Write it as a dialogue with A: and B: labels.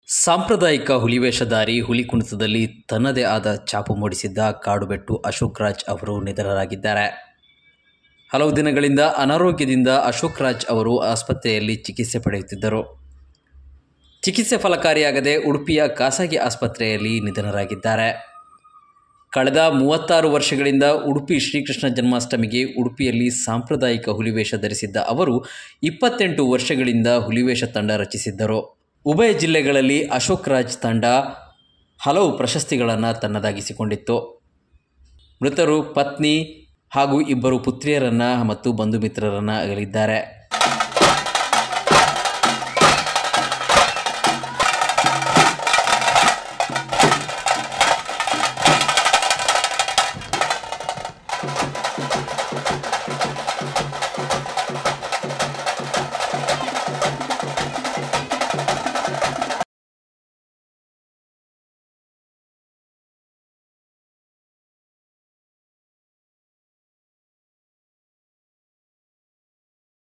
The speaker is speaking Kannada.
A: ಸಾಂಪ್ರದಾಯಿಕ ಹುಲಿವೇಷಧಾರಿ ಹುಲಿ ಕುಣಿತದಲ್ಲಿ ತನ್ನದೇ ಆದ ಛಾಪು ಮೂಡಿಸಿದ್ದ ಕಾಡುಬೆಟ್ಟು ಅಶೋಕ್ ರಾಜ್ ಅವರು ನಿಧನರಾಗಿದ್ದಾರೆ. ಹಲವು ದಿನಗಳಿಂದ ಅನಾರೋಗ್ಯದಿಂದ ಅಶೋಕ್ ರಾಜ್ ಅವರು ಆಸ್ಪತ್ರೆಯಲ್ಲಿ ಚಿಕಿತ್ಸೆ ಪಡೆಯುತ್ತಿದ್ದರು. ಚಿಕಿತ್ಸೆ ಫಲಕಾರಿಯಾಗದೆ ಉಡುಪಿಯ ಖಾಸಗಿ ಆಸ್ಪತ್ರೆಯಲ್ಲಿ ನಿಧನರಾಗಿದ್ದಾರೆ. ಕಳೆದ 36 ವರ್ಷಗಳಿಂದ ಉಡುಪಿ ಶ್ರೀಕೃಷ್ಣ ಜನ್ಮಾಷ್ಟಮಿಗೆ ಉಡುಪಿಯಲ್ಲಿ ಸಾಂಪ್ರದಾಯಿಕ ಹುಲಿವೇಷ ಧರಿಸಿದ್ದ ಅವರು 28 ವರ್ಷಗಳಿಂದ ಹುಲಿವೇಷ ತಂಡ ರಚಿಸಿದ್ದರು. ಉಭಯ ಜಿಲ್ಲೆಗಳಲ್ಲಿ ಅಶೋಕ್ ರಾಜ್ ತಂಡ ಹಲವು ಪ್ರಶಸ್ತಿಗಳನ್ನು ತನ್ನದಾಗಿಸಿಕೊಂಡಿತ್ತು. ಮೃತರು ಪತ್ನಿ ಹಾಗೂ 2 ಪುತ್ರಿಯರನ್ನು ಮತ್ತು ಬಂಧು ಮಿತ್ರರನ್ನು ಅಗಲಿದ್ದಾರೆ.